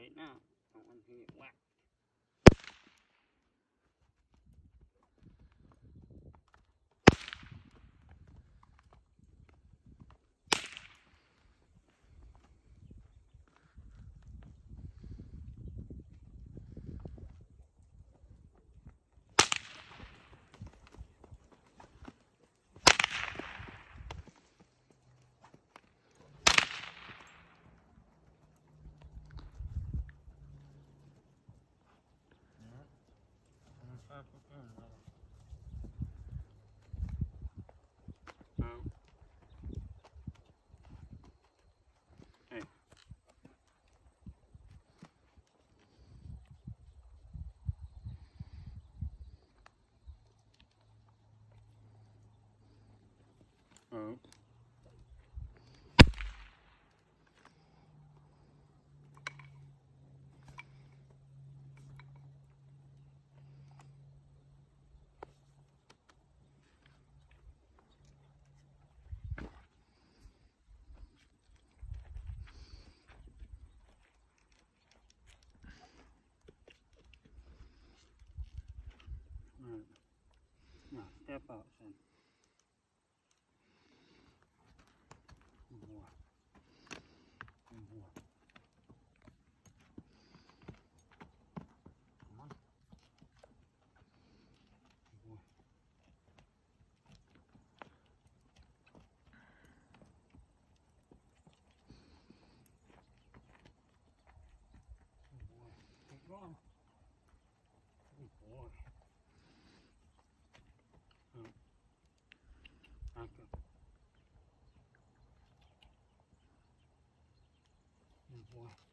straighten out. Don't want to get whacked. Hey. Oh. Right. Now step out, son. Good boy. Good boy. Come on. Good boy. Good boy. Keep going. Good boy. Back up. Good boy.